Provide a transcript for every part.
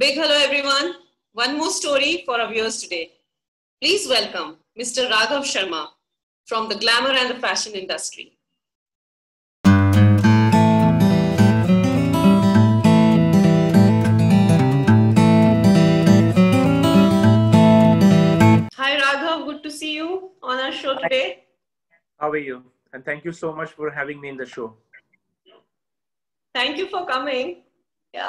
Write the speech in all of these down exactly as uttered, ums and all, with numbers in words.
big hello everyone. One more story for our viewers today. Please welcome Mister Raghav Sharma from the glamour and the fashion industry. Hi Raghav, good to see you on our show today. How are you? And thank you so much for having me in the show. Thank you for coming. Yeah.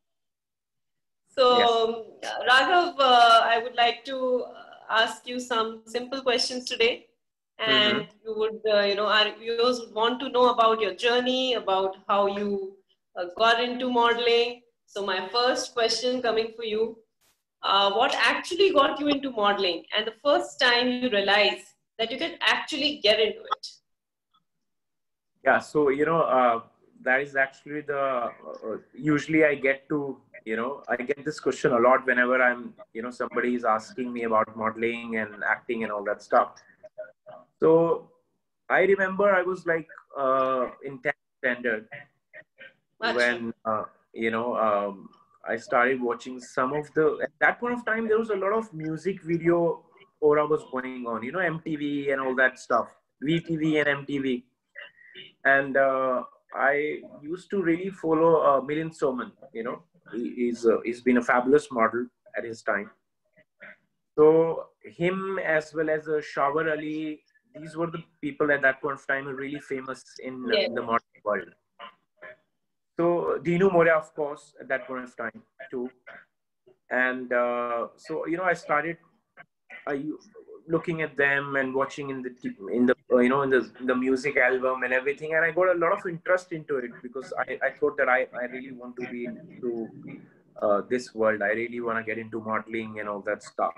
So, yes. Raghav, uh, I would like to ask you some simple questions today. And mm-hmm. you would, uh, you know, our viewers would want to know about your journey, about how you uh, got into modeling. So my first question coming for you, uh, what actually got you into modeling? And the first time you realized that you can actually get into it? Yeah, so, you know, uh, that is actually the, uh, usually I get to, you know, I get this question a lot whenever I'm, you know, somebody is asking me about modeling and acting and all that stuff. So I remember I was like uh, in tenth standard when, uh, you know, um, I started watching some of the, at that point of time, there was a lot of music video aura was going on, you know, M T V and all that stuff, V T V and M T V. And uh, I used to really follow uh, Milind Soman, you know, he, he's, uh, he's been a fabulous model at his time. So him as well as uh, Shawar Ali, these were the people at that point of time who were really famous in, yeah. in the modeling world. So Dinu Moria, of course, at that point of time too. And uh, so, you know, I started uh, looking at them and watching in the, in the uh, you know, in the, the music album and everything. And I got a lot of interest into it because I, I thought that I, I really want to be into uh, this world. I really want to get into modeling and all that stuff.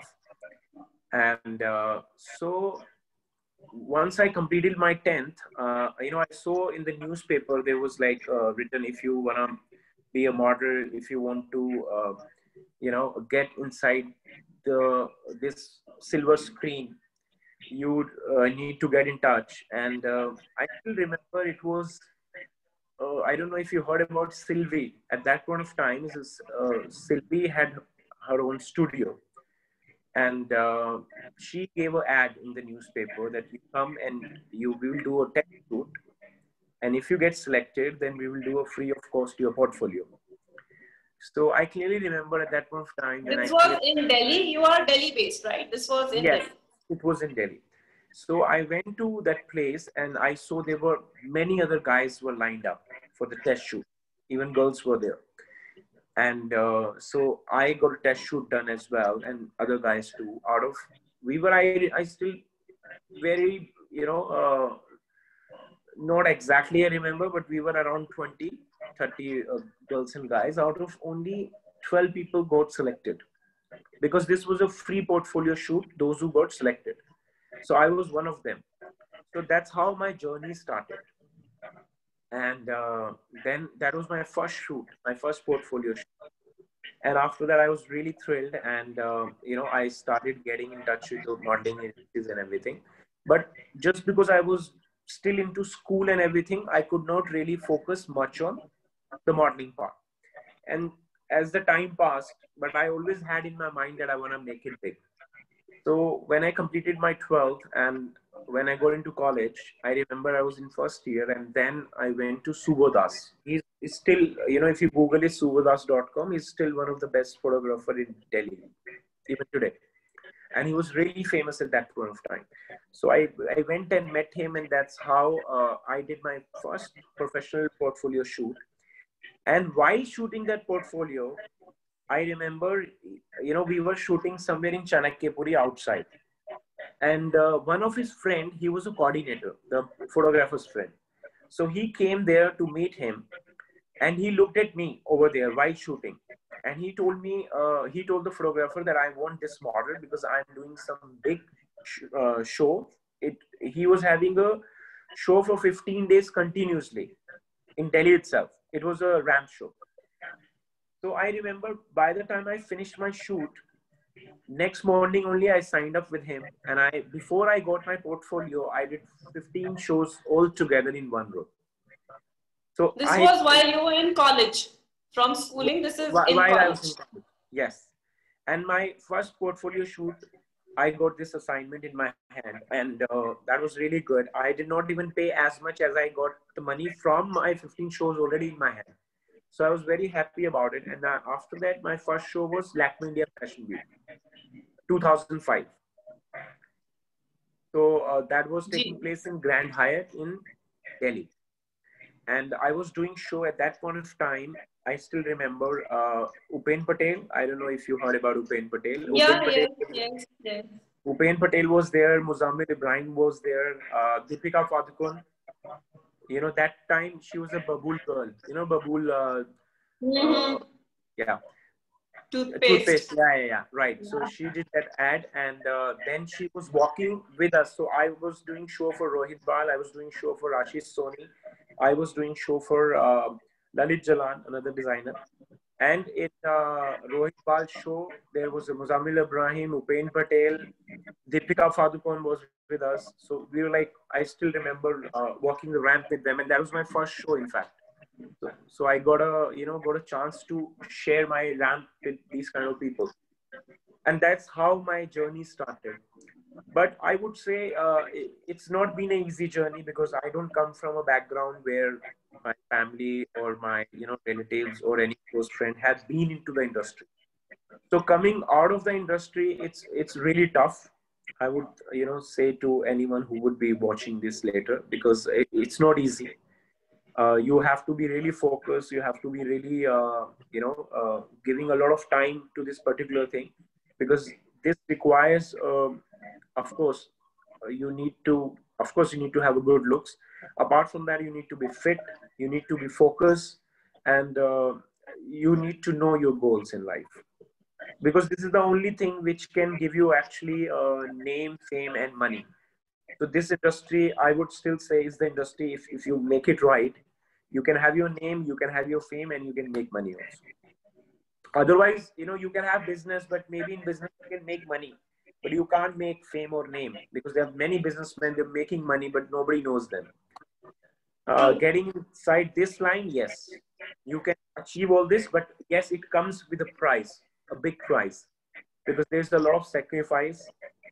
And uh, so once I completed my tenth, uh, you know, I saw in the newspaper, there was like uh, written, if you want to be a model, if you want to, uh, you know, get inside the this silver screen, you uh, need to get in touch. And uh, I still remember it was, uh, I don't know if you heard about Sylvie. At that point of time, uh, Sylvie had her own studio. And uh, she gave an ad in the newspaper that you come and you will do a test shoot. And if you get selected, then we will do a free of cost your portfolio. So I clearly remember at that point of time. This was in Delhi. You are Delhi based, right? This was in yes, Delhi. It was in Delhi. So I went to that place and I saw there were many other guys were lined up for the test shoot. Even girls were there. And uh, so I got a test shoot done as well, and other guys too. Out of, we were, I, I still very, you know, uh, not exactly I remember, but we were around twenty, thirty uh, girls and guys. Out of only twelve people got selected. Because this was a free portfolio shoot, those who got selected. So I was one of them. So that's how my journey started. And uh, then that was my first shoot, my first portfolio shoot. And after that, I was really thrilled. And, uh, you know, I started getting in touch with the modeling agencies and everything. But just because I was still into school and everything, I could not really focus much on the modeling part. And as the time passed, but I always had in my mind that I want to make it big. So when I completed my twelfth and when I got into college, I remember I was in first year and then I went to Subodhas. He's, he's still, you know, if you Google it, subodhas dot com, he's still one of the best photographers in Delhi, even today. And he was really famous at that point of time. So I, I went and met him, and that's how uh, I did my first professional portfolio shoot. And while shooting that portfolio, I remember, you know, we were shooting somewhere in Chanakyapuri outside. And uh, one of his friend, he was a coordinator, the photographer's friend. So he came there to meet him. And he looked at me over there while shooting. And he told me, uh, he told the photographer that I want this model because I'm doing some big sh uh, show. It, he was having a show for fifteen days continuously in Delhi itself. It was a ramp show. So I remember by the time I finished my shoot, next morning only I signed up with him. And I, before I got my portfolio, I did fifteen shows all together in one row. So this I, was while you were in college. From schooling, this is while, in while college. I was in college. Yes. And my first portfolio shoot, I got this assignment in my hand, and uh, that was really good. I did not even pay as much as I got the money from my fifteen shows already in my hand. So I was very happy about it. And uh, after that, my first show was Lakme India Fashion Week, two thousand five. So uh, that was taking Gee. place in Grand Hyatt in Delhi. And I was doing show at that point of time. I still remember uh, Upen Patel. I don't know if you heard about Upen Patel. Yeah, Upen Patel, yes, yes, yes. Upen Patel was there. Muzammil Ibrahim was there. Uh, Deepika Padukone. You know, that time she was a Babool girl. You know, Babool. Uh, uh, Mm-hmm. yeah. Toothpaste. Toothpaste, yeah, yeah, yeah, right. So she did that ad, and uh, then she was walking with us. So I was doing show for Rohit Bal, I was doing show for Ashish Soni, I was doing show for uh, Lalit Jalan, another designer. And in uh, Rohit Bal show, there was a Muzammil Ibrahim, Upen Patel, Deepika Padukone was with us. So we were like, I still remember uh, walking the ramp with them, and that was my first show, in fact. So, so I got a you know got a chance to share my ramp with these kind of people, and that's how my journey started. But I would say uh, it, it's not been an easy journey because I don't come from a background where my family or my you know relatives or any close friend have been into the industry. So coming out of the industry, it's it's really tough. I would you know say to anyone who would be watching this later, because it, it's not easy. Uh, you have to be really focused. You have to be really uh, you know uh, giving a lot of time to this particular thing, because this requires um, of course uh, you need to of course you need to have a good looks. Apart from that, you need to be fit, you need to be focused, and uh, you need to know your goals in life, because this is the only thing which can give you actually uh, name, fame, and money. So this industry, I would still say, is the industry. If, if you make it right, you can have your name, you can have your fame, and you can make money also. Otherwise, you know, you can have business, but maybe in business you can make money, but you can't make fame or name, because there are many businessmen, they're making money, but nobody knows them. Uh, True. getting inside this line, yes, you can achieve all this, but yes, it comes with a price, a big price, because there's a lot of sacrifice.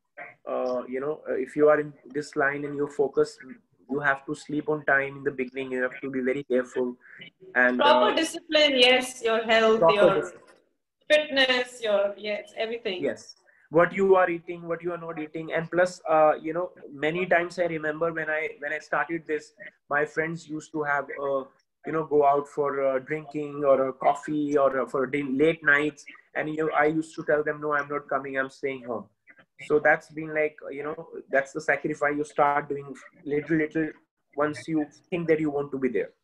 Uh, you know, uh, if you are in this line and you focus, you have to sleep on time in the beginning. You have to be very careful, and uh, Proper discipline, yes, your health, proper your discipline. fitness, your, yes, everything. Yes, what you are eating, what you are not eating, and plus, uh, you know, many times I remember when I when I started this, my friends used to have, uh, you know, go out for uh, drinking or a coffee or uh, for din- late nights, and you know, I used to tell them, no, I'm not coming, I'm staying home. So that's been like, you know, that's the sacrifice you start doing little little once you think that you want to be there.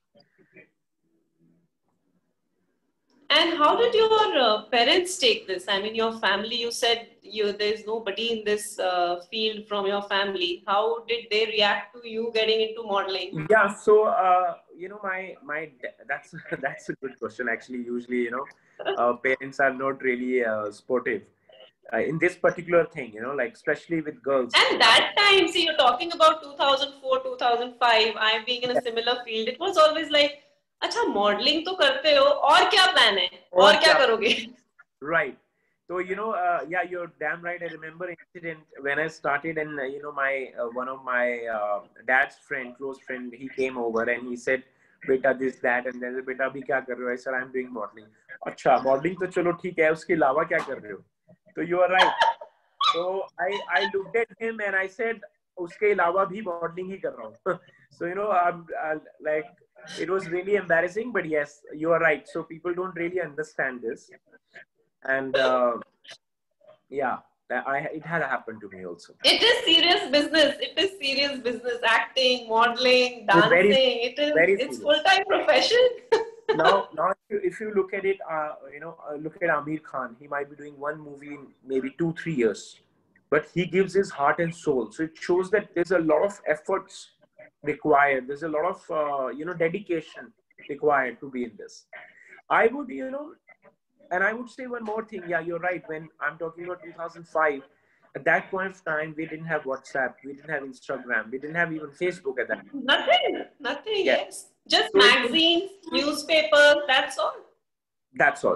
And how did your uh, parents take this? I mean, your family, you said you there's nobody in this uh, field from your family. How did they react to you getting into modeling? Yeah, so uh, you know, my my that's that's a good question actually. Usually, you know, uh, parents are not really uh, sportive uh, in this particular thing, you know, like especially with girls. And that time, see, you're talking about two thousand four, two thousand five, I'm being in a similar field. It was always like, अच्छा modeling तो करते हो और क्या plan है Or और क्या kya? करोगे Right. So you know, uh, yeah, you're damn right. I remember incident when I started, and uh, you know, my uh, one of my uh, dad's friend, close friend, he came over and he said, "Beta, this, that," and then, "Beta, abhi kya kar rahe ho?" I said, "I'm doing modeling." अच्छा, modeling तो चलो ठीक है, उसके अलावा क्या कर रहे हो? So you are right. So I I looked at him and I said, उसके अलावा भी modeling ही कर रहा हूँ. So you know, I'm uh, like, it was really embarrassing, but yes, you are right. So people don't really understand this, and uh, yeah, I it had happened to me also. It is serious business. It is serious business. Acting, modeling, It's very, dancing. It is, very it's serious. full-time profession. Now, now, if you, if you look at it, uh, you know, uh, look at Amir Khan. He might be doing one movie in maybe two, three years, but he gives his heart and soul. So it shows that there's a lot of efforts required. There's a lot of, uh, you know, dedication required to be in this. I would, you know, and I would say one more thing. Yeah, you're right. When I'm talking about two thousand five, at that point of time, we didn't have WhatsApp, we didn't have Instagram, we didn't have even Facebook at that. Nothing. Nothing. Yeah. Yes. Just So it was, magazines, newspapers. That's all. that's all.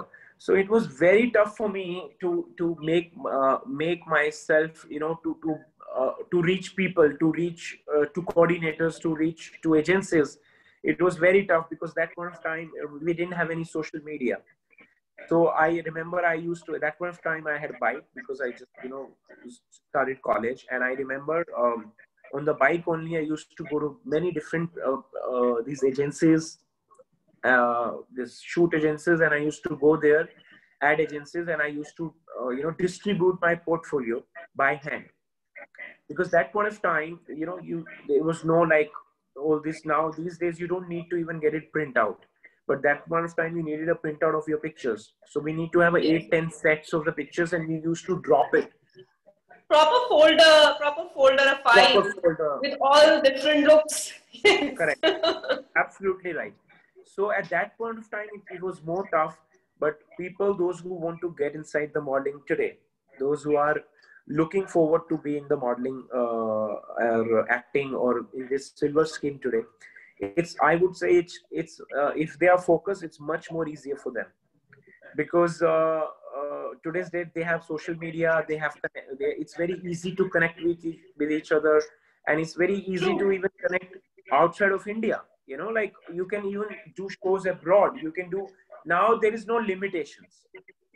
So it was very tough for me to to make uh, make myself, you know, to to uh, to reach people, to reach uh, to coordinators, to reach to agencies. It was very tough because that point of time uh, we didn't have any social media. So I remember I used to, at that point of time I had a bike because I just, you know, started college. And I remember um, on the bike only I used to go to many different uh, uh, these agencies, uh, this shoot agencies, and I used to go there, ad agencies, and I used to uh, you know, distribute my portfolio by hand. Because that point of time, you know, you, there was no like all this. Now these days you don't need to even get it print out, but that point of time you needed a printout of your pictures. So we need to have a Yes. eight ten sets of the pictures, and we used to drop it. Proper folder, proper folder, a file Proper folder. with all different looks. Yes. Correct. Absolutely right. So at that point of time, it, it was more tough. But people, those who want to get inside the modeling today, those who are looking forward to be in the modeling uh, or acting or in this silver skin today, it's, I would say it's, it's uh, if they are focused, it's much more easier for them. Because uh, uh, today's date they have social media, they have, they, it's very easy to connect with each, with each other, and it's very easy to True. even connect outside of India. You know, like you can even do shows abroad. You can do, now there is no limitations.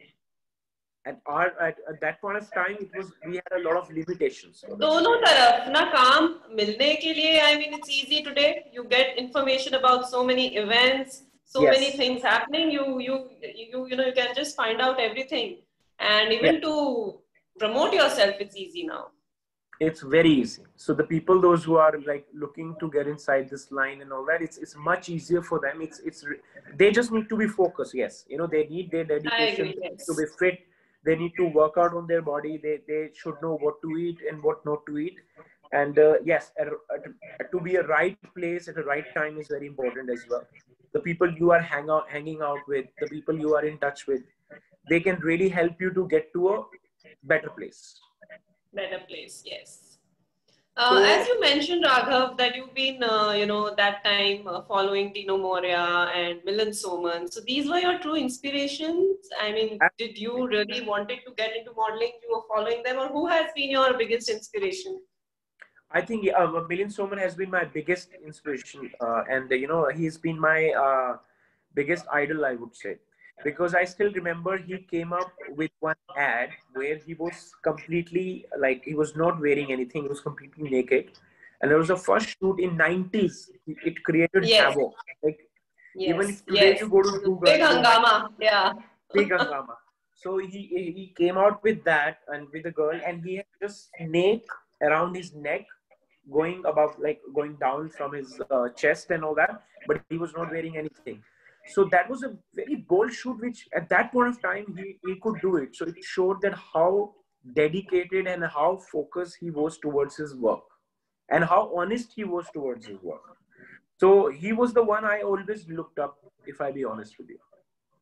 At our at, at that point of time, it was, we had a lot of limitations for that. दोनों तरफ ना काम मिलने के लिए, I mean, it's easy today. You get information about so many events, so Yes. many things happening. You you you you know, you can just find out everything, and Yeah. even to promote yourself, it's easy now. It's very easy. So the people, those who are like looking to get inside this line and all that, it's it's much easier for them. It's it's they just need to be focused. Yes, you know, they need their dedication. I agree, They need yes. to be fit. They need to work out on their body. They they should know what to eat and what not to eat. And uh, yes, at, at, to be a right place at the right time is very important as well. The people you are hang out, hanging out with, the people you are in touch with, they can really help you to get to a better place. Better place, yes. Uh, So, as you mentioned, Raghav, that you've been, uh, you know, that time uh, following Tino Moria and Milan Soman. So these were your true inspirations. I mean, did you really wanted to get into modeling? You were following them, or who has been your biggest inspiration? I think uh, Milan Soman has been my biggest inspiration, uh, and uh, you know, he's been my uh, biggest idol, I would say, because I still remember he came up with one ad where he was completely like, he was not wearing anything; he was completely naked, and there was a first shoot in nineties. It created Yes, havoc. Like even yes, if today yes. you go to Google, Big oh my, hangama, yeah. big hangama. So he he came out with that and with a girl, and he had just snake around his neck, going above, like going down from his uh, chest and all that, but he was not wearing anything. So that was a very bold shoot, which at that point of time he, he could do it. So it showed that how dedicated and how focused he was towards his work, and how honest he was towards his work. So he was the one I always looked up, if I be honest with you.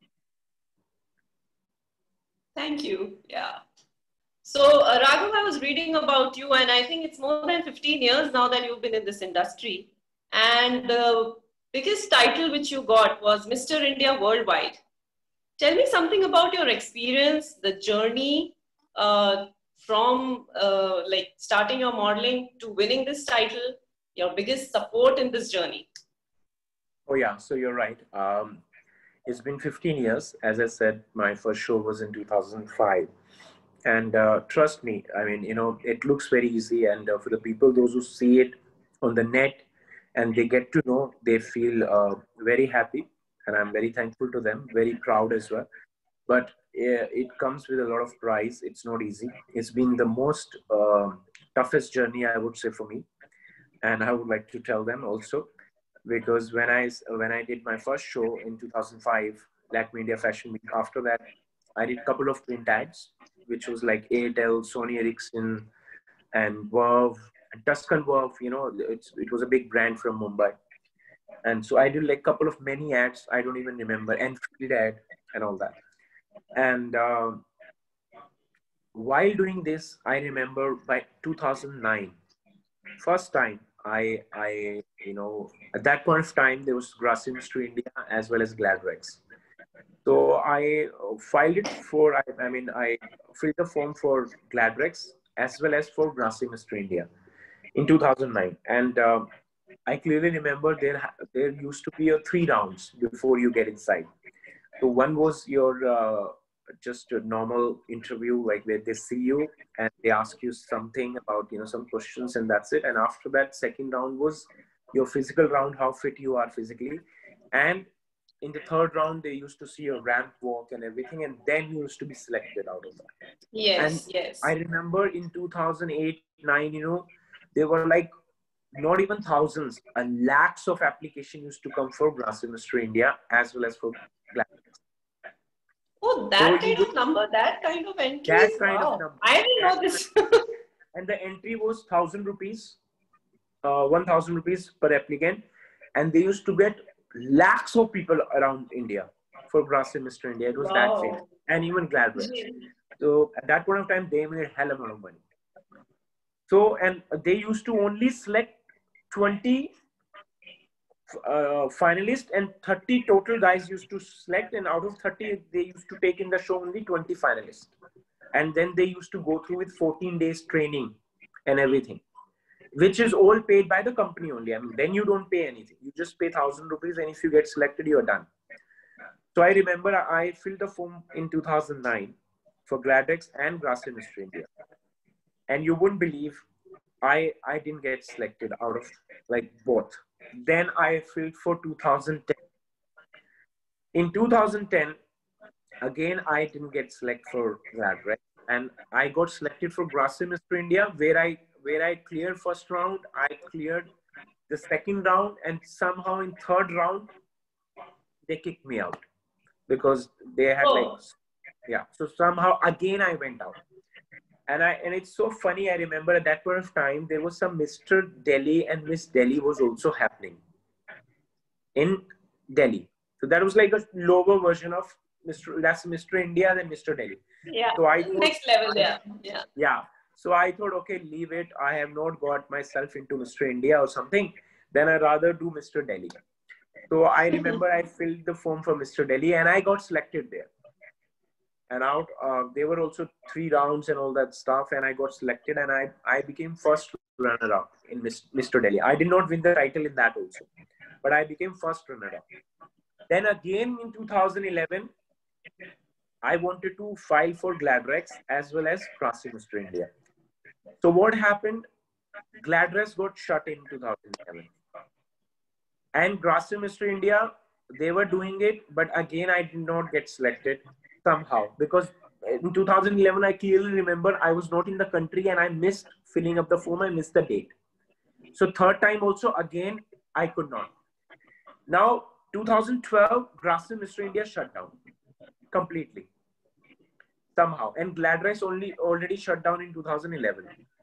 Thank you. Yeah. So, uh, Raghav, I was reading about you, and I think it's more than fifteen years now that you've been in this industry. And the biggest title which you got was Mister India Worldwide. Tell me something about your experience, the journey uh, from uh, like starting your modeling to winning this title, your biggest support in this journey. Oh, yeah. So you're right. Um, it's been fifteen years. As I said, my first show was in two thousand five. And uh, trust me, I mean, you know, it looks very easy. And uh, for the people, those who see it on the net and they get to know, they feel uh, very happy. And I'm very thankful to them, very proud as well. But uh, it comes with a lot of price. It's not easy. It's been the most uh, toughest journey, I would say, for me. And I would like to tell them also, because when I, when I did my first show in two thousand five, Lakme India Fashion Week, after that, I did a couple of print ads, which was like Airtel, Sony Ericsson, and Verve, and Tuscan Verve. You know, it's, it was a big brand from Mumbai. And so I did like a couple of many ads. I don't even remember, and field ad and all that. And uh, while doing this, I remember by two thousand nine, first time I, I, you know, at that point of time, there was Grassims to India as well as Gladrex. So I uh, filed it for, I, I mean, I filled the form for Gladrex as well as for Grassy Mister India in two thousand nine. And uh, I clearly remember there, there used to be a three rounds before you get inside. So one was your uh, just a normal interview, like where they see you and they ask you something about, you know, some questions, and that's it. And after that, second round was your physical round, how fit you are physically. And in the third round, they used to see your ramp walk and everything, and then you used to be selected out of that. And Yes, yes. I remember in two thousand eight, nine, you know, there were like not even thousands, a lakhs of application used to come for Grassy Mister India as well as for Gladrex. Oh, that So kind would, of number, that kind of entries. that kind wow. of number. I didn't know this. And the entry was thousand rupees, uh, one thousand rupees per applicant, and they used to get lakhs of people around India for Grassy Mister India. It was Wow. that famous, and even Gladrex. So at that point of time, they made hell amount of money. So, and they used to only select twenty uh, finalists, and thirty total guys used to select, and out of thirty, they used to take in the show only twenty finalists. And then they used to go through with fourteen days training and everything, which is all paid by the company only. I mean, then you don't pay anything. You just pay thousand rupees, and if you get selected, you're done. So I remember I filled the form in two thousand nine for Gladrex and Grassy Mister India. And you wouldn't believe, I, I didn't get selected out of like both. Then I filled for two thousand ten. In two thousand ten, again, I didn't get selected for Gladrex, and I got selected for Grassy Mister India, where I where I cleared first round, I cleared the second round, and somehow in third round, they kicked me out because they had oh. like, yeah. So somehow again I went out. And I and it's so funny. I remember at that point of time, there was some Mister Delhi and Miss Delhi was also happening in Delhi. So that was like a lower version of Mister That's Mister India than Mister Delhi. Yeah. So I thought, next level there. Yeah. Yeah. So I thought, okay, leave it. I have not got myself into Mister India or something. Then I'd rather do Mister Delhi. So I remember I filled the form for Mister Delhi, and I got selected there. And out, uh, there were also three rounds and all that stuff, and I got selected, and I, I became first runner-up in Mister Delhi. I did not win the title in that also, but I became first runner-up. Then again in two thousand eleven, I wanted to file for Gladrex as well as Grassy Mister India. So what happened? Gladrex got shut in two thousand eleven. And Grassy Mister India, they were doing it, but again, I did not get selected. Somehow, because in two thousand eleven, I clearly remember I was not in the country and I missed filling up the form. I missed the date. So third time also, again, I could not. Now, two thousand twelve, Grassy Mister India shut down completely. Somehow. And Gladrex only already shut down in two thousand eleven.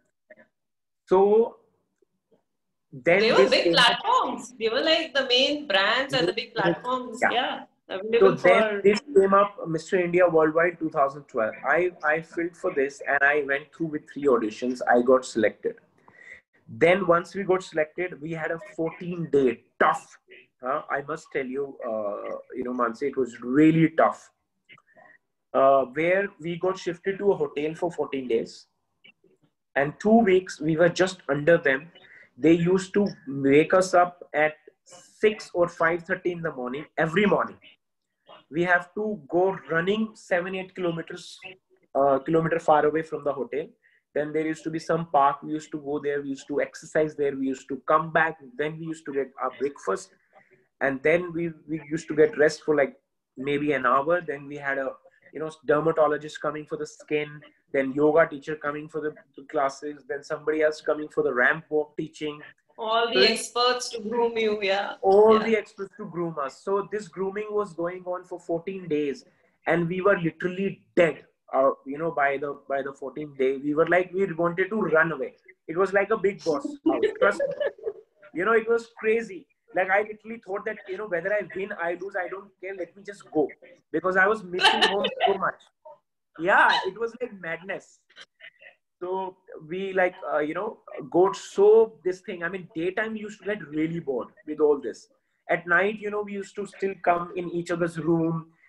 So then they were big platforms. Up. They were like the main brands and the big platforms. Yeah. yeah. So then this came up, Mister India Worldwide two thousand twelve. I, I filled for this and I went through with three auditions. I got selected. Then once we got selected, we had a fourteen day tough. Uh, I must tell you, uh, you know, Mansi, it was really tough. Uh, where we got shifted to a hotel for fourteen days. And two weeks, we were just under them. They used to wake us up at six or five thirty in the morning, every morning. We have to go running seven, eight kilometers, uh, kilometer far away from the hotel. Then there used to be some park. We used to go there. We used to exercise there. We used to come back. Then we used to get our breakfast. And then we, we used to get rest for like maybe an hour. Then we had a, you know, dermatologist coming for the skin. Then yoga teacher coming for the, the classes. Then somebody else coming for the ramp walk teaching. All the so experts to groom you, yeah. All yeah. the experts to groom us. So this grooming was going on for fourteen days. And we were literally dead. Uh, you know, by the by the fourteenth day, we were like, we wanted to run away. It was like a big boss house. Trust me. You know, it was crazy. Like I literally thought that, you know, whether I win, I lose, I don't care. Let me just go. Because I was missing home so much. Yeah, it was like madness. So we like, uh, you know, got so this thing. I mean, daytime we used to get really bored with all this. At night, you know, we used to still come in each other's room.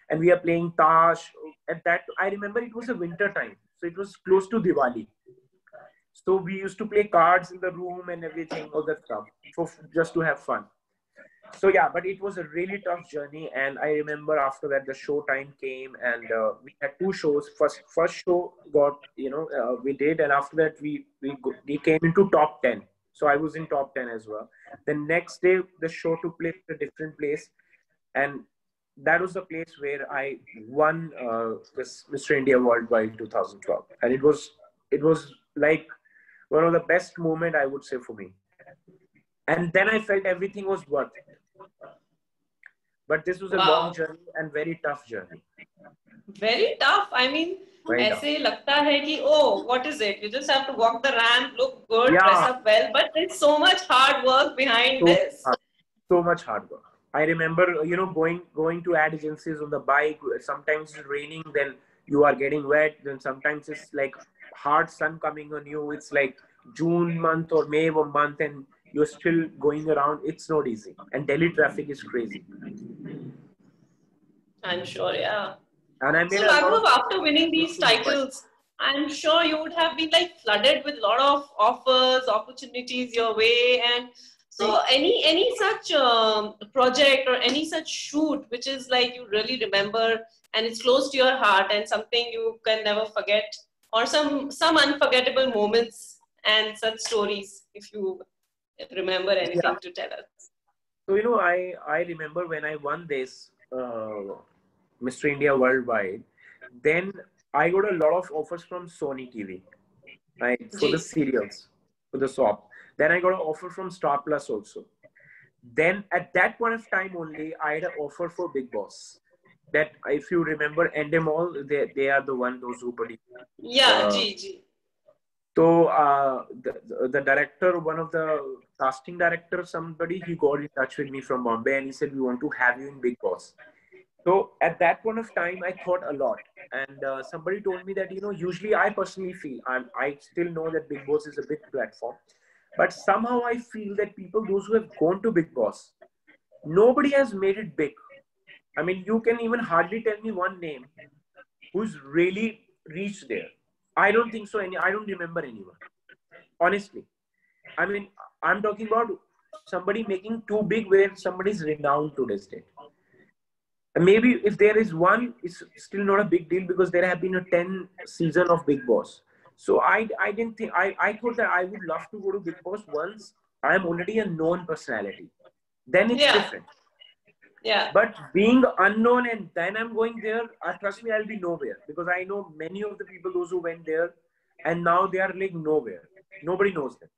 and we are playing tash. At that, I remember it was a winter time, so it was close to Diwali. So we used to play cards in the room and everything, all that stuff, for just to have fun. So yeah, but it was a really tough journey, and I remember after that the show time came, and uh, we had two shows. First, first show got, you know, uh, we did, and after that we we go, we came into top ten. So I was in top ten as well. The next day, the show took place at a different place, and that was the place where I won uh, this Mister India Worldwide twenty twelve, and it was it was like one of the best moment, I would say, for me. And then I felt everything was worth it. But this was a long Wow. journey and very tough journey. Very tough. I mean, Very tough. ऐसे लगता है कि oh, what is it? You just have to walk the ramp, look good, Yeah. dress up well, but there's so much hard work behind So, this. hard, so much hard work. I remember, you know, going going to ad agencies on the bike. Sometimes it's raining, then you are getting wet. Then sometimes it's like hard sun coming on you. It's like June month or May month, and you're still going around. It's not easy. And Delhi traffic is crazy. I'm sure, yeah. And I made so, a Raghav, lot of after winning these titles, I'm sure you would have been like flooded with a lot of offers, opportunities your way. And so, any any such um, project or any such shoot which is like you really remember and it's close to your heart and something you can never forget, or some some unforgettable moments and such stories, if you remember anything yeah. to tell us. So, you know, I, I remember when I won this uh, Mister India Worldwide, then I got a lot of offers from Sony T V, right, for the serials, for the soap. Then I got an offer from Star Plus also. Then at that point of time only, I had an offer for Big Boss. That, if you remember, Endemol, they, they are the one, those who produce. Yeah, uh, G, G. So uh, the, the director, one of the casting director, somebody, he got in touch with me from Bombay and he said, we want to have you in Big Boss. So at that point of time, I thought a lot. And uh, somebody told me that, you know, usually I personally feel, I'm, I still know that Big Boss is a big platform. But somehow I feel that people, those who have gone to Big Boss, nobody has made it big. I mean, you can even hardly tell me one name who's really reached there. I don't think so. Any, I don't remember anyone. Honestly. I mean, I'm talking about somebody making too big where somebody's renowned to this day. Maybe if there is one, it's still not a big deal because there have been a ten season of Big Boss. So I, I didn't think, I, I thought that I would love to go to Big Boss once I'm already a known personality. Then it's yeah. different. Yeah. But being unknown and then I'm going there, uh, trust me, I'll be nowhere because I know many of the people, those who went there, and now they are like nowhere. Nobody knows them.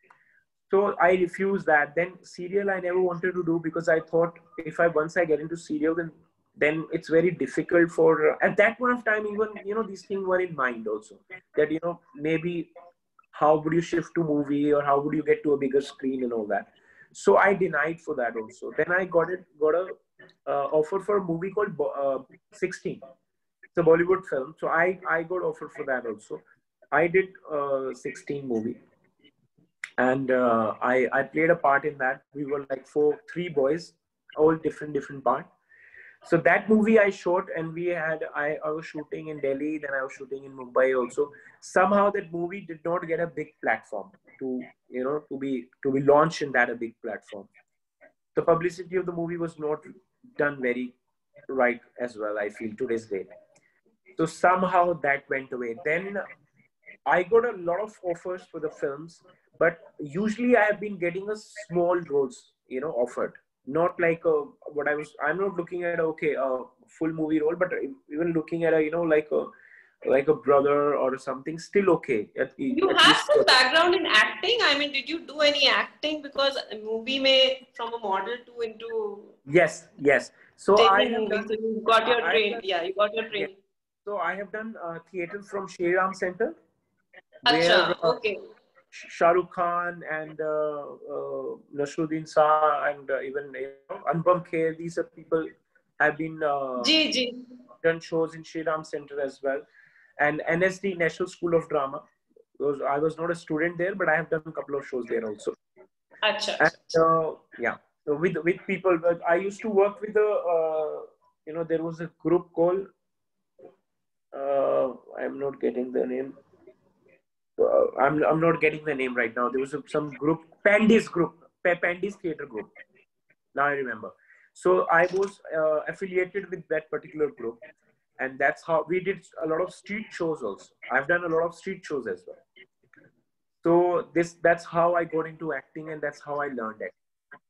So I refused that. Then serial I never wanted to do because I thought if I once I get into serial, then then it's very difficult for, uh, at that point of time, even, you know, these things were in mind also. That, you know, maybe how would you shift to movie or how would you get to a bigger screen and all that. So I denied for that also. Then I got it, got a uh, offer for a movie called uh, sixteen. It's a Bollywood film. So I, I got offered for that also. I did uh, sixteen movie. And uh, I, I played a part in that. We were like four, three boys, all different, different part. So that movie I shot, and we had, I, I was shooting in Delhi, then I was shooting in Mumbai also. Somehow that movie did not get a big platform to, you know, to be, to be launched in that a big platform. The publicity of the movie was not done very right as well, I feel, to this day. So somehow that went away. Then I got a lot of offers for the films, but usually I have been getting a small roles, you know, offered. Not like a, what I was, I'm not looking at, okay, a full movie role, but even looking at a, you know, like a, like a brother or something, still okay. At, you at have least, some background in acting. I mean, did you do any acting? Because a movie may from a model to into. Yes, yes. So I have movie, done, so you got your I, training. Yeah, you got your training. Yeah. So I have done uh, theater from Shri Ram Center. Achha, where, uh, okay. Shah Rukh Khan and uh, uh, Nasruddin Shah and uh, even, you know, Anupam Kher, these are people have been uh, G, G. done shows in Shri Ram Center as well. And N S D, National School of Drama. Those, I was not a student there, but I have done a couple of shows there also. Achha. And, uh, yeah, so with, with people, but I used to work with the, uh, you know, there was a group called, uh, I'm not getting the name. Uh, I'm I'm not getting the name right now. There was a, some group, Pandy's group, Pa- Pandy's theater group. Now I remember. So I was uh, affiliated with that particular group, and that's how we did a lot of street shows also. I've done a lot of street shows as well. So this that's how I got into acting, and that's how I learned it.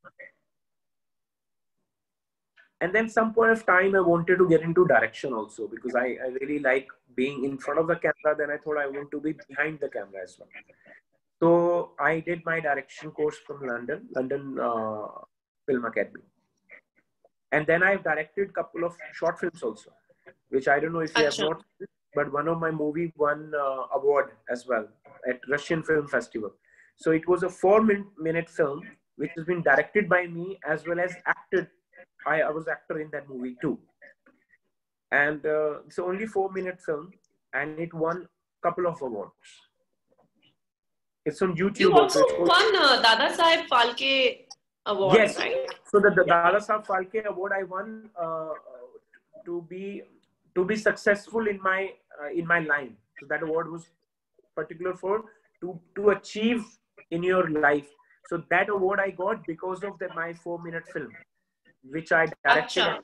And then some point of time I wanted to get into direction also, because I, I really like being in front of the camera. Then I thought I want to be behind the camera as well. So I did my direction course from London, London uh, Film Academy. And then I've directed a couple of short films also, which I don't know if you have not seen, but one of my movie won uh, award as well at Russian Film Festival. So it was a four minute film, which has been directed by me as well as acted. I, I was actor in that movie too. And uh, it's only four minute film, and it won a couple of awards. It's on YouTube. You also won uh, Dada Saheb Phalke Award, yes. right? So the, the Dada Saheb Phalke Award I won uh, to be to be successful in my uh, in my line. So that award was particular for to to achieve in your life. So that award I got because of the, my four minute film, which I directed. Achha.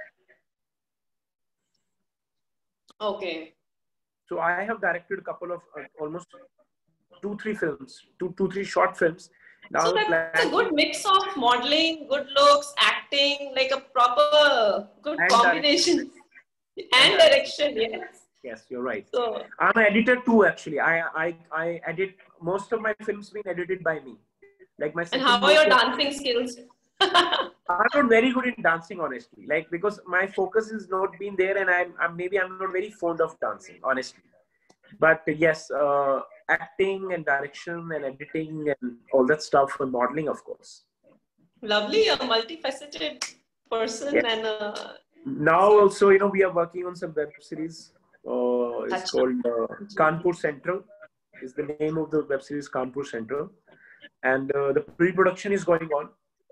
Okay. So I have directed a couple of uh, almost two, three films, two, two, three short films. Now so that's a good mix of modeling, good looks, acting, like a proper good and combination. Direction. And, and direction, direction, yes. Yes, you're right. So I'm an editor too, actually. I I I edit most of my films being edited by me. Like my. And how are your dancing skills? I'm not very good in dancing, honestly. Like because my focus is not been there, and I'm, I'm maybe I'm not very fond of dancing, honestly. But yes, uh, acting and direction and editing and all that stuff and modeling, of course. Lovely, a multifaceted person. Yeah. And uh, now also, you know, we are working on some web series. Uh, it's called uh, Kanpur Central. Is the name of the web series, Kanpur Central, and uh, the pre-production is going on.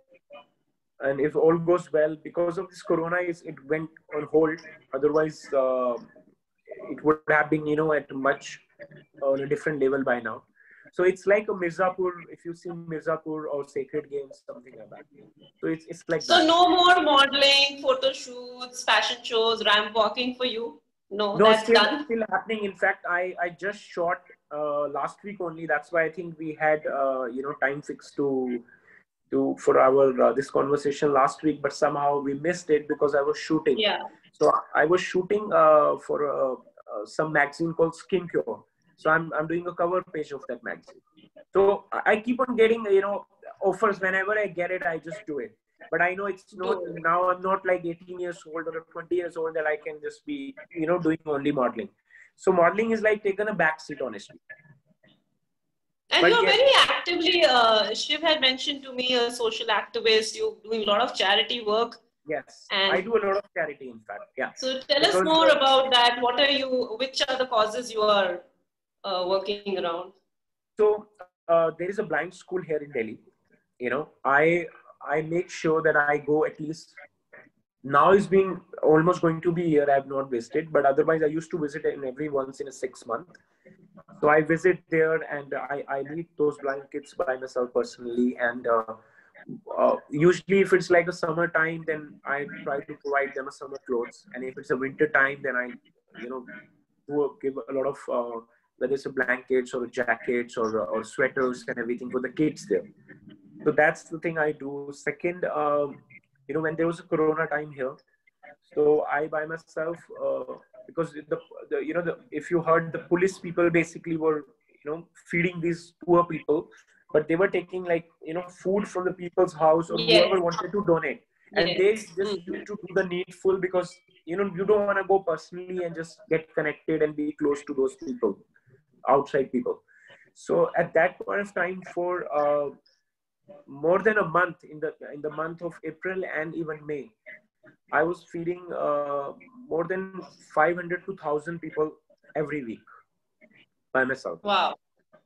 And if all goes well, because of this corona, it went on hold. Otherwise, uh, it would have been, you know, at much on a different level by now. So it's like a Mirzapur, if you see Mirzapur or Sacred Games, something like that. So it's, it's like So that. no more modeling, photo shoots, fashion shows, ramp walking for you? No, no that's still, done? still happening. In fact, I, I just shot uh, last week only. That's why I think we had, uh, you know, time fixed to, to for our uh, this conversation last week, but somehow we missed it because I was shooting. Yeah. So I was shooting uh, for uh, uh, some magazine called Skin Cure. So I'm I'm doing a cover page of that magazine. So I keep on getting, you know, offers. Whenever I get it, I just do it. But I know it's not now. I'm not like eighteen years old or twenty years old that I can just be, you know, doing only modeling. So modeling is like taken a back seat, honestly. And but you're yes, very actively, uh, Shiv had mentioned to me, a social activist. You're doing a lot of charity work. Yes, and I do a lot of charity, in fact. Yeah. So tell because, us more uh, about that. What are you, which are the causes you are uh, working around? So uh, there is a blind school here in Delhi. You know, I I make sure that I go at least, now it's been almost going to be a year I have not visited, but otherwise I used to visit in every once in a six month. So I visit there and I, I meet those blind kids by myself personally. And uh, uh, usually if it's like a summer time, then I try to provide them a summer clothes. And if it's a winter time, then I, you know, do give a lot of, uh, whether it's a blankets or jackets or, or sweaters and everything for the kids there. So that's the thing I do. Second, um, you know, when there was a corona time here, so I by myself, uh, because the, the you know, the, if you heard, the police people basically were, you know, feeding these poor people, but they were taking like, you know, food from the people's house or yes, whoever wanted to donate. And yes, they just mm-hmm. used to do the needful because, you know, you don't want to go personally and just get connected and be close to those people, outside people. So at that point of time, for uh, more than a month, in the in the month of April and even May, I was feeding uh, more than five hundred to one thousand people every week by myself. Wow.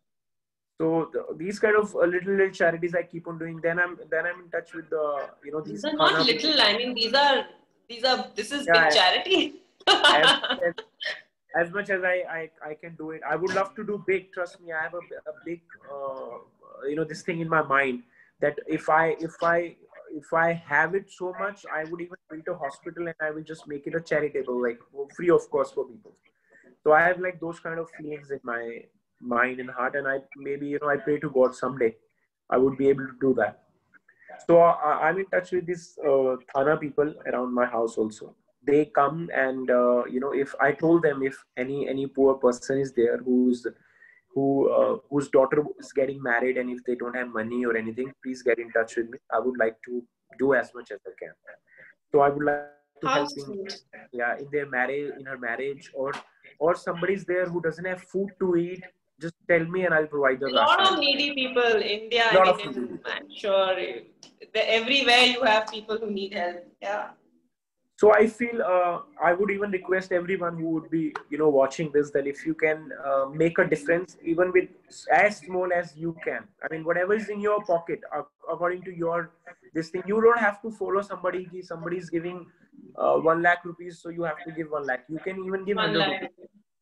So the, these kind of uh, little little charities I keep on doing. Then I'm then I'm in touch with the, you know, these. These are not little. I mean, these are These are, this is Yeah, big charity. as, as, as much as I, I, I can do it, I would love to do big. Trust me, I have a, a big, uh, you know, this thing in my mind that if I, if I, if I have it so much, I would even build a hospital and I will just make it a charitable, like free of cost for people. So I have like those kind of feelings in my mind and heart, and I maybe you know I pray to God someday I would be able to do that. So uh, I'm in touch with these uh, Thana people around my house also. They come and uh, you know if I told them if any any poor person is there who's who uh, whose daughter is getting married and if they don't have money or anything, please get in touch with me. I would like to do as much as I can. So I would like to help in How sweet. yeah in their marriage in her marriage or or somebody's there who doesn't have food to eat. Just tell me and I'll provide the A lot ration. of needy people, India, A I lot mean, of in, food. I'm sure the, everywhere you have people who need help. Yeah. So I feel uh, I would even request everyone who would be, you know, watching this that if you can uh, make a difference, even with as small as you can. I mean, whatever is in your pocket, uh, according to your this thing, you don't have to follow somebody. Ki somebody is giving uh, one lakh rupees, so you have to give one lakh. You can even give One hundred lakh. rupees.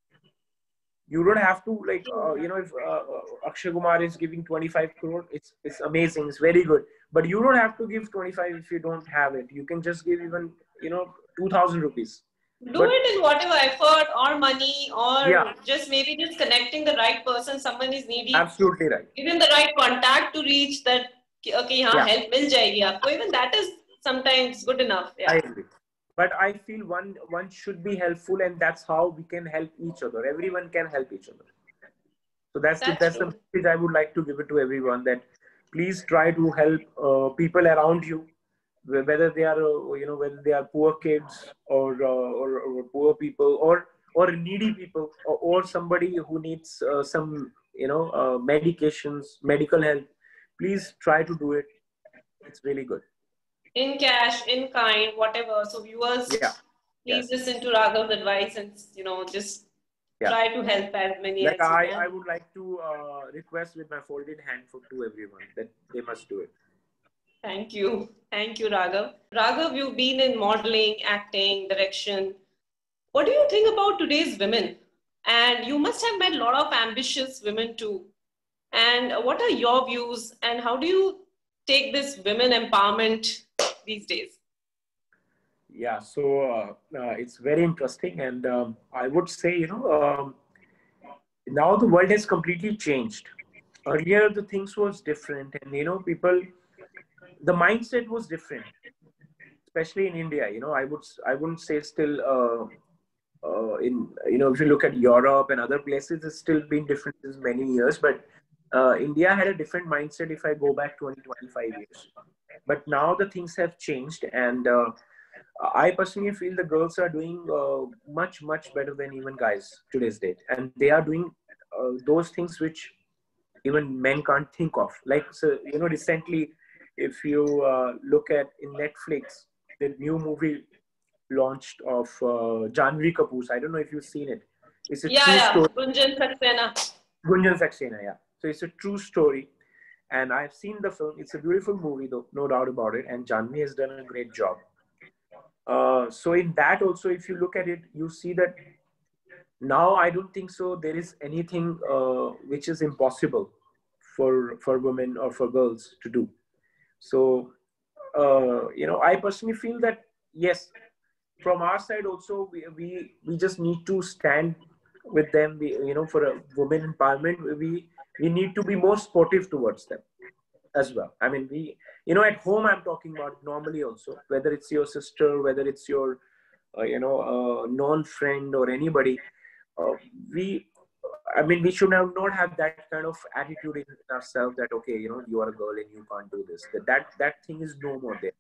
You don't have to like, uh, you know, if uh, uh, Akshay Kumar is giving twenty-five crore, it's it's amazing, it's very good. But you don't have to give twenty-five if you don't have it. You can just give even, you know, two thousand rupees. Do But it in whatever effort or money or yeah, just maybe just connecting the right person. Someone is needy. absolutely right. Give him the right contact to reach that. Okay, हाँ, Yeah, help मिल जाएगी आपको. Even that is sometimes good enough. I Yeah. agree. But I feel one one should be helpful, and that's how we can help each other. Everyone can help each other. So that's the That's that's the true. message I would like to give it to everyone, that please try to help uh, people around you, whether they are uh, you know whether they are poor kids or uh, or, or poor people or or needy people or, or somebody who needs uh, some you know uh, medications, medical help. Please try to do it. It's really good. In cash, in kind, whatever. So viewers, Yeah. please Yes. listen to Raghav's advice and you know just Yeah. try to help as many Like as you I, I can. would like to uh, request with my folded hand for to everyone that they must do it. Thank you. Thank you, Raghav. Raghav, you've been in modeling, acting, direction. What do you think about today's women? And you must have met a lot of ambitious women too. And what are your views and how do you take this women empowerment these days? Yeah, so uh, uh, it's very interesting, and um, I would say, you know, um, now the world has completely changed. Earlier, the things was different, and you know, people, the mindset was different, especially in India. You know, I would, I wouldn't say still uh, uh, in, you know, if you look at Europe and other places, it's still been different since many years, but uh, India had a different mindset if I go back twenty, twenty-five years. But now the things have changed, and uh, I personally feel the girls are doing uh, much, much better than even guys today's date. And they are doing uh, those things which even men can't think of. Like, so, you know, recently, if you uh, look at in Netflix, the new movie launched of uh, Janvi Kapoor. I don't know if you've seen it. It's a Yeah, true yeah. story. Gunjan Saxena. Gunjan Saxena, yeah. So it's a true story. And I've seen the film. It's a beautiful movie, though, no doubt about it. And Janvi has done a great job. Uh, so in that also, if you look at it, you see that now I don't think so. There is anything uh, which is impossible for for women or for girls to do. So uh, you know, I personally feel that yes, from our side also, we we, we just need to stand with them. We, you know, for a women empowerment, we we need to be more supportive towards them as well. I mean, we, you know, at home, I'm talking about normally also, whether it's your sister, whether it's your, uh, you know, uh, non-friend or anybody, uh, we, I mean, we should have not have that kind of attitude in ourselves that, okay, you know, you are a girl and you can't do this. That that, that thing is no more there.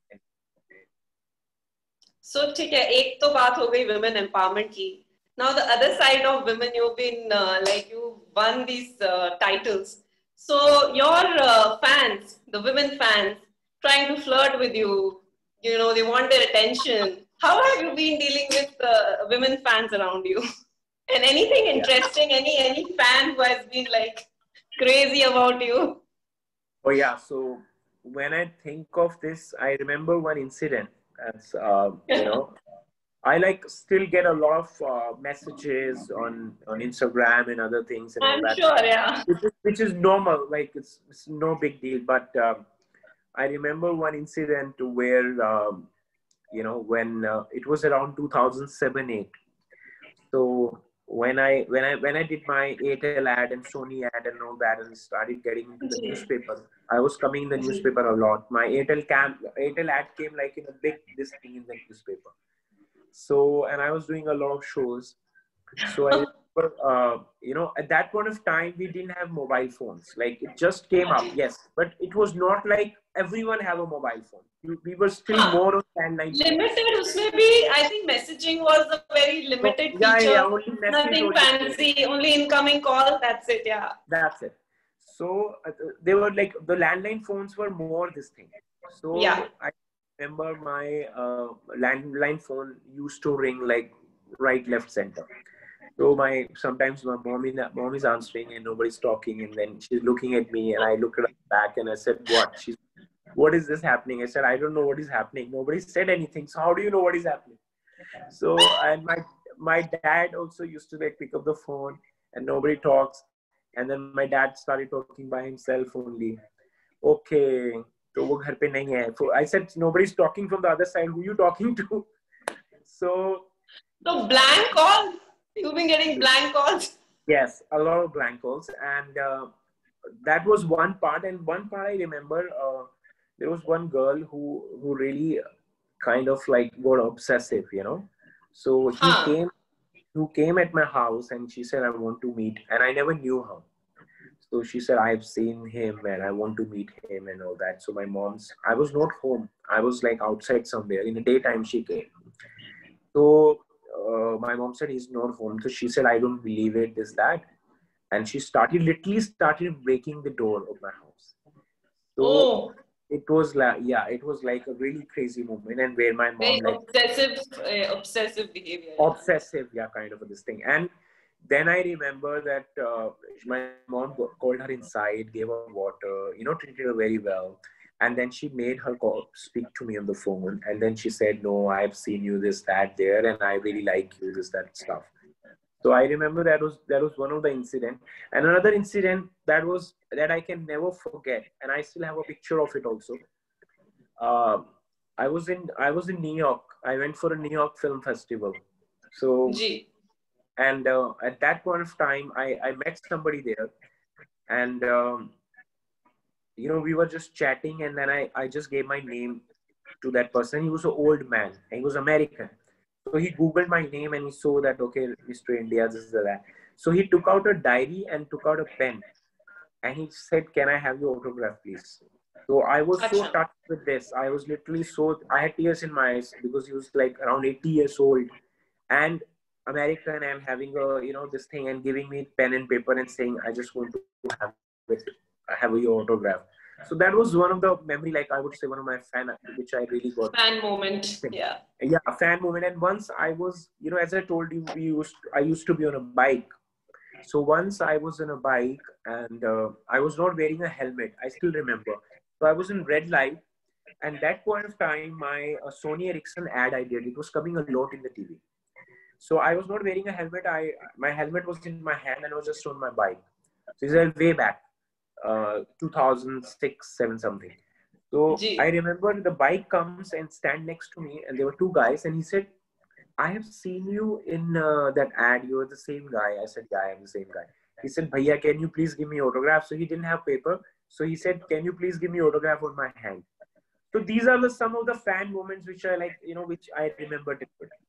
So, ठीक है, एक तो बात हो गई women empowerment की. Now the other side of women, you've been uh, like you won these uh, titles. So your uh, fans, the women fans, trying to flirt with you, you know, they want their attention. How have you been dealing with uh, women fans around you? And anything Yeah. interesting? Any any fan who has been like crazy about you? Oh yeah. So when I think of this, I remember one incident. As uh, you know, I like still get a lot of uh, messages on on Instagram and other things and all I'm that, sure, yeah. which is, which is normal. Like it's, it's no big deal. But um, I remember one incident where um, you know when uh, it was around two thousand seven eight. So when I when I when I did my Airtel ad and Sony ad and all that and started getting into the Ji, newspaper, I was coming in the ji. newspaper a lot. My Airtel cam Airtel ad came like in a big this thing in the newspaper. So and I was doing a lot of shows. So I remember, uh, you know, at that point of time, we didn't have mobile phones. Like it just came up, yes, but it was not like everyone have a mobile phone. We, we were still Huh. more on landline phones. Limited, उसमें भी I think messaging was a very So, limited yeah, yeah, feature. only message, Nothing only fancy, only incoming call. That's it. Yeah. that's it. So uh, they were like the landline phones were more this thing. Yeah. So I remember my uh, landline phone used to ring like right, left, center. So my sometimes my mom is mom is answering and nobody's talking, and then she's looking at me, and I look at her back and I said, "What?" She's, "What is this happening?" I said, "I don't know what is happening. Nobody said anything. So how do you know what is happening?" So and my my dad also used to like pick up the phone, and nobody talks, and then my dad started talking by himself only. Okay, तो वो घर पे नहीं है. So I said, "Nobody's talking from the other side. Who you talking to?" So So blank calls. You've been getting blank calls. yes, a lot of blank calls, and uh, that was one part. And one part I remember, uh, there was one girl who who really kind of like got obsessive, you know. So he Huh. came, who came at my house, and she said, "I want to meet," and I never knew her. So she said, "I've seen him, and I want to meet him," and all that. So my mom's, I was not home. I was like outside somewhere. In the daytime, she came. So uh, my mom said he's not home. So she said, "I don't believe it. This that." And she started literally started breaking the door of my house. So Oh, it was like, yeah, it was like a really crazy moment, and where my mom very like obsessive, uh, obsessive behavior. Yeah. obsessive, yeah, kind of this thing. And then I remember that uh, my mom called her inside, gave her water, you know, treated her very well. And then she made her call, speak to me on the phone. And then she said, "No, I've seen you this, that, there, and I really like you, this, that stuff." So I remember that was that was one of the incident. And another incident that was that I can never forget, and I still have a picture of it also. Uh, I was in I was in New York. I went for a New York Film Festival. So Ji. and uh, at that point of time, I I met somebody there, and um, you know we were just chatting, and then I I just gave my name to that person. He was an old man, and he was American. So he Googled my name and he saw that, okay, Mister India, this is that. So he took out a diary and took out a pen, and he said, "Can I have your autograph, please?" So I was so Acha. touched with this. I was literally so, I had tears in my eyes because he was like around eighty years old and American and having a, you know, this thing and giving me pen and paper and saying, "I just want to have it, have your autograph." So that was one of the memory, like I would say, one of my fan, which I really got. Fan moment. Yeah. Yeah, a fan moment. And once I was, you know, as I told you, we used, I used to be on a bike. So once I was on a bike and uh, I was not wearing a helmet. I still remember. So I was in red light, and that point of time, my uh, Sony Ericsson ad I did, it was coming a lot in the T V. So I was not wearing a helmet. I my helmet was in my hand and I was just on my bike. So this is way back, uh, two thousand six, seven something. So Ji. I remember the bike comes and stand next to me, and there were two guys, and he said, "I have seen you in uh, that ad. You're the same guy." I said, "Yeah, I am the same guy." He said, "Bhaiya, can you please give me autograph?" So he didn't have paper. So he said, "Can you please give me autograph on my hand?" So these are the some of the fan moments which I like, you know, which I remember.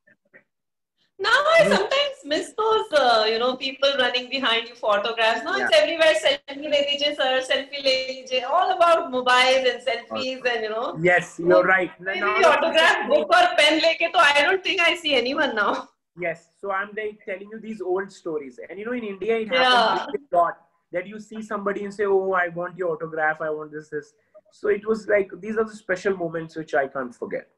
Now I You, sometimes miss those, uh, you know, people running behind you for autographs. Now yeah. it's everywhere. Selfie le lijiye, sir. Selfie le lijiye. All about mobiles and selfies and, you know. Yes, you're So right. Now maybe the people autograph book or pen leke, to I don't think I see anyone now. yes. So I'm like telling you these old stories. And you know, in India, it happens Yeah. really a lot that you see somebody and say, "Oh, I want your autograph. I want this, this." So it was like, these are the special moments which I can't forget.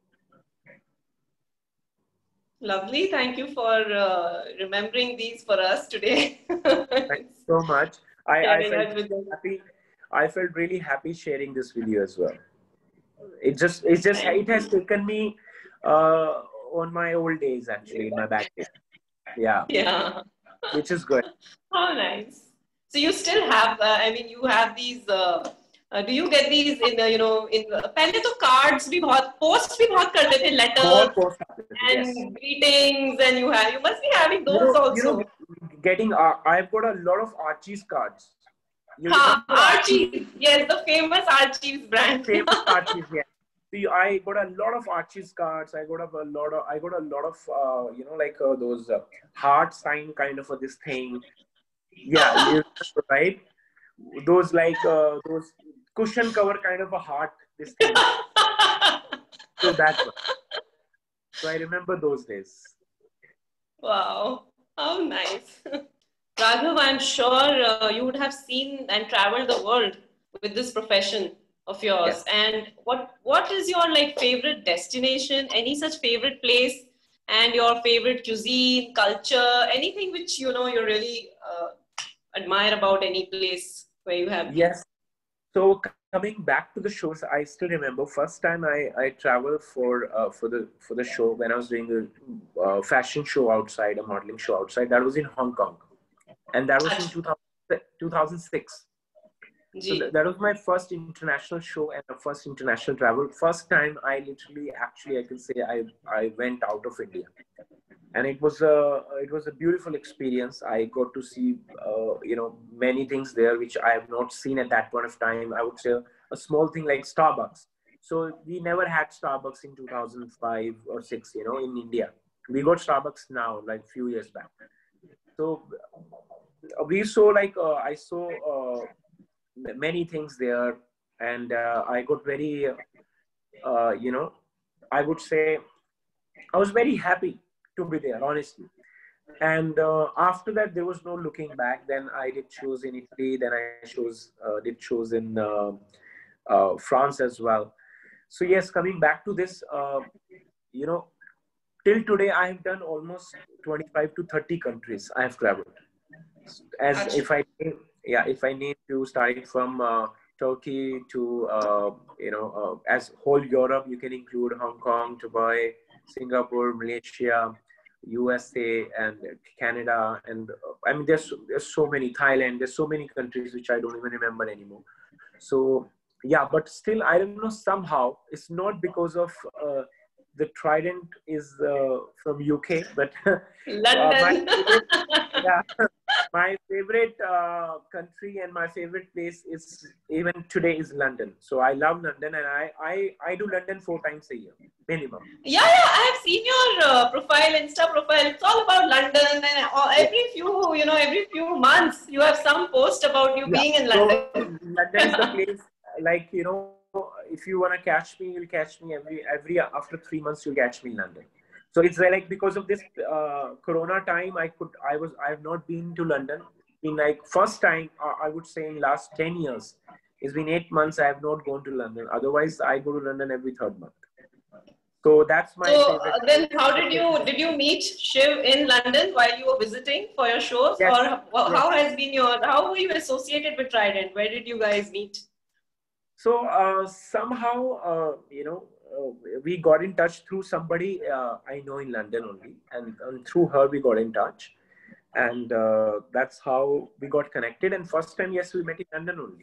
Lovely. Thank you for uh, remembering these for us today. Thank you so much. I, I Sharing felt us with them. happy. I felt really happy sharing this video as well. It just, it's just, Thank it has you. taken me Uh, on my old days, actually, in my back days. Yeah, Yeah. which is good. How nice. So you still have, uh, I mean, you have these, uh, uh, do you get these in, uh, you know, in, uh, पहले तो cards भी बहुत, post भी बहुत करते थे, बहुत letters post आते थे, yes. and greetings, and you have, you must be having You those know, you know, also. getting, uh, I've got a lot of Archie's cards. You Ha, remember Archie? Archie's, yes, the famous Archie's brand. Famous Archie's, yeah. See, I got a lot of Archie's cards. I got a, a lot of, I got a lot of, uh, you know, like uh, those uh, heart sign kind of a, this thing. Yeah, you remember, right? Those like uh, those cushion cover kind of a heart, this thing. So that one. So I remember those days. Wow, how nice. Raghav, I'm sure uh, you would have seen and traveled the world with this profession of yours. Yes. And what what is your like favorite destination? Any such favorite place? And your favorite cuisine, culture, anything which you know you really uh, admire about any place where you have been? Yes. So coming back to the shows, I still remember first time I, I traveled for uh, for the for the show when I was doing a uh, fashion show outside, a modeling show outside. That was in Hong Kong, and that was in two thousand, two thousand six. So th- that was my first international show and the first international travel. First time I literally, actually, I can say I I went out of India, and it was a it was a beautiful experience. I got to see uh, you know many things there which I have not seen at that point of time. I would say a small thing like Starbucks. So we never had Starbucks in two thousand five or six. You know, in India, we got Starbucks now, like few years back. So we saw like uh, I saw uh, many things there, and uh, I got very uh, you know I would say I was very happy to be there, honestly. And uh, after that, there was no looking back. Then I did shows in Italy. Then I shows uh, did shows in uh, uh, France as well. So yes, coming back to this, uh, you know, till today I have done almost twenty-five to thirty countries I have traveled. As if I yeah, if I need to start from uh, Turkey to uh, you know uh, as whole Europe, you can include Hong Kong, Dubai, Singapore, Malaysia, U S A, and Canada, and uh, I mean there's there's so many, Thailand. There's so many countries which I don't even remember anymore. So yeah, but still I don't know, somehow it's not because of uh, the Trident is uh, from U K, but London. uh, my favorite, yeah, my favorite uh, country and my favorite place is even today is London. So I love London, and I I, I do London four times a year minimum. Yeah, yeah, I have seen your uh, profile, Insta profile. It's all about London, and uh, every few, you know, every few months you have some post about you Yeah. being in So London. London is the place. Like, you know, if you want to catch me, you'll catch me every every after three months. You'll catch me in London. So it's like because of this uh, Corona time, I could I was I have not been to London. In like first time, uh, I would say in last ten years. It's been eight months I have not gone to London. Otherwise, I go to London every third month. So that's my So favorite. uh, then, how did you did you meet Shiv in London while you were visiting for your shows, Yes. or how Yes. has been your how were you associated with Trident? Where did you guys meet? So uh, somehow, uh, you know, uh, we got in touch through somebody uh, I know in London only, and, and through her we got in touch, and uh, that's how we got connected. And first time, yes, we met in London only.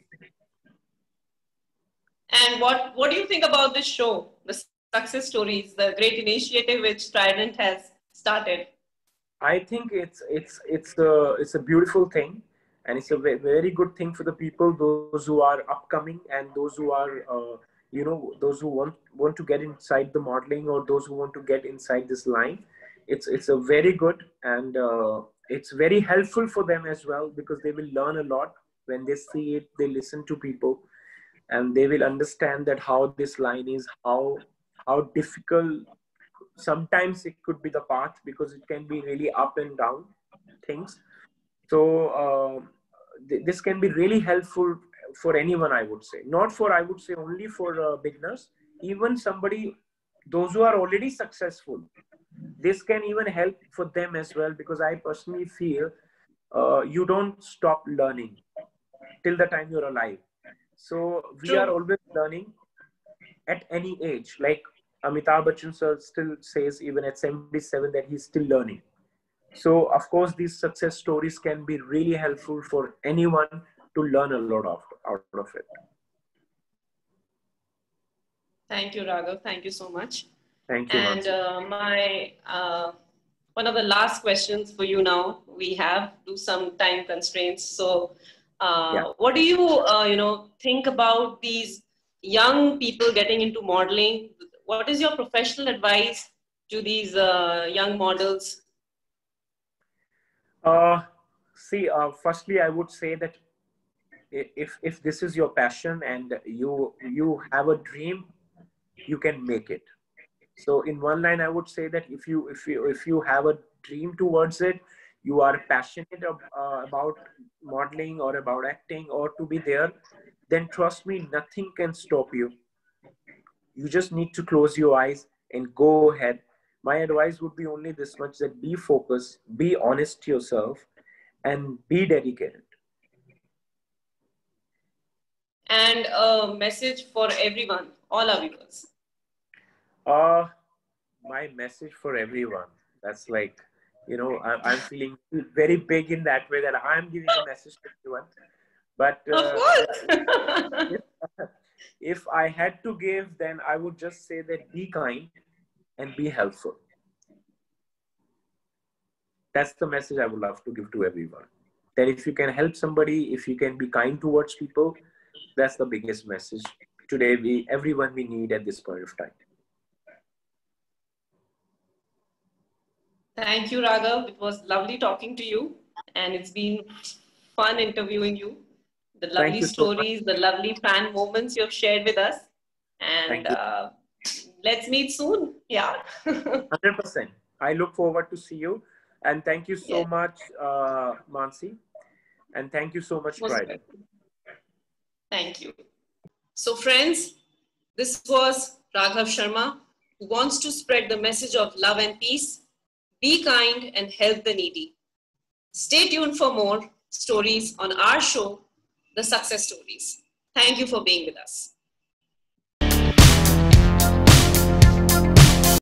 And what what do you think about this show, the success stories, the great initiative which Trident has started? I think it's it's it's a it's a beautiful thing, and it's a very good thing for the people, those who are upcoming and those who are uh, you know those who want want to get inside the modeling, or those who want to get inside this line. It's it's a very good, and uh, it's very helpful for them as well, because they will learn a lot when they see it. They listen to people, and they will understand that how this line is, how how difficult sometimes it could be the path, because it can be really up and down things. So uh, th- this can be really helpful for anyone, I would say. Not for, I would say, only for uh, beginners. Even somebody, those who are already successful, this can even help for them as well, because I personally feel uh, you don't stop learning till the time you're alive. So we True. are always learning at any age. Like Amitabh Bachchan sir still says even at seventy-seven that he's still learning. So of course, these success stories can be really helpful for anyone to learn a lot of, out of it. Thank you, Raghav. Thank you so much. Thank you, And uh, my uh, one of the last questions for you now. We have do some time constraints. So, uh, yeah. what do you uh, you know think about these young people getting into modeling? What is your professional advice to these uh, young models? Uh, see, uh, firstly, I would say that if if this is your passion and you you have a dream, you can make it. So in one line, I would say that if you if you if you have a dream towards it, you are passionate uh, about modeling or about acting or to be there, then trust me, nothing can stop you. You just need to close your eyes and go ahead. My advice would be only this much: that be focused, be honest to yourself, and be dedicated. And a message for everyone, all our viewers. Uh, my message for everyone. That's like, you know, I, I'm feeling very big in that way that I'm giving a message to everyone. But uh, of course. if, if I had to give, then I would just say that be kind and be helpful. That's the message I would love to give to everyone. That if you can help somebody, if you can be kind towards people, that's the biggest message today we everyone we need at this point of time. Thank you, Raghav. It was lovely talking to you, and it's been fun interviewing you. The lovely stories, so the lovely fan moments you have shared with us. And uh, let's meet soon. Yeah. one hundred percent. I look forward to see you. And thank you so yes. much, uh, Mansi. And thank you so much, Pride. Thank you. So friends, this was Raghav Sharma, who wants to spread the message of love and peace. Be kind and help the needy. Stay tuned for more stories on our show, The Success Stories. Thank you for being with us.